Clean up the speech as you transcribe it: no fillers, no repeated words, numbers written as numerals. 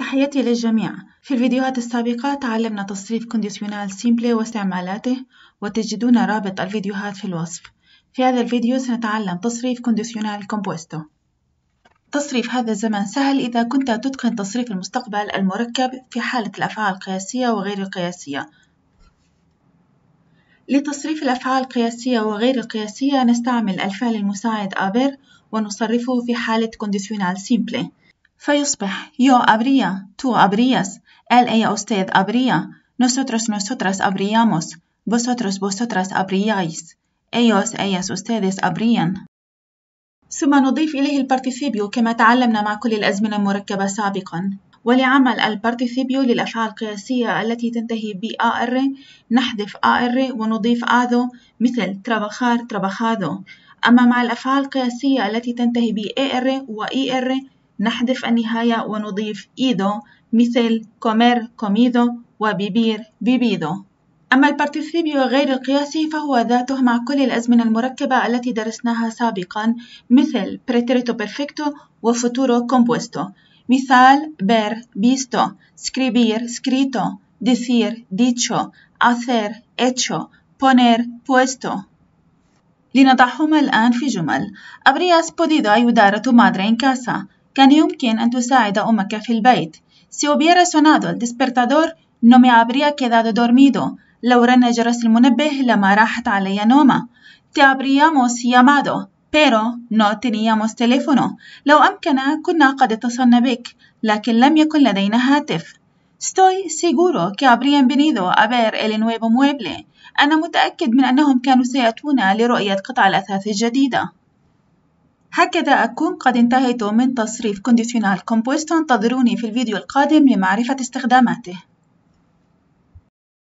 تحياتي للجميع. في الفيديوهات السابقة تعلمنا تصريف كونديسيونال سيمبلي واستعمالاته، وتجدون رابط الفيديوهات في الوصف. في هذا الفيديو سنتعلم تصريف كونديسيونال كومبوستو. تصريف هذا الزمن سهل إذا كنت تتقن تصريف المستقبل المركب في حالة الأفعال القياسية وغير القياسية. لتصريف الأفعال القياسية وغير القياسية نستعمل الفعل المساعد أبر ونصرفه في حالة كونديسيونال سيمبلي، فيصبح yo habría, tú habrías, él ella usted habría, nosotros nosotras habríamos, vosotros vosotras habríais, ellos ellas ustedes habrían. ثم نضيف إليه البارتيسيبيو كما تعلمنا مع كل الأزمنة المركبة سابقا. ولعمل البارتيسيبيو للأفعال القياسية التي تنتهي ب AR نحذف AR ونضيف آذو مثل trabajar trabajado. أما مع الأفعال القياسية التي تنتهي ب AR و ER نحذف النهاية ونضيف إيدو مثل comer comido وبيبير vivido. أما البارتيسيبيو غير القياسي فهو ذاته مع كل الأزمنة المركبة التي درسناها سابقا مثل pretérito perfecto وفuturo compuesto. مثال ver visto, escribir escrito, decir dicho, hacer hecho, poner puesto. لنضعهما الآن في جمل. habrías podido ayudar a tu madre en casa. كان يمكن أن تساعد أمك في البيت. Si hubiera sonado el despertador no me habría quedado dormido. لو رن جرس المنبه لما راحت علي نومة. Te habríamos llamado pero no teníamos teléfono. لو أمكن كنا قد اتصلنا بك لكن لم يكن لدينا هاتف. Estoy seguro que habrían venido a ver el nuevo mueble. أنا متأكد من أنهم كانوا سيأتون لرؤية قطع الأثاث الجديدة. هكذا أكون قد انتهيت من تصريف كونديسيونال كومبوستو. انتظروني في الفيديو القادم لمعرفة استخداماته.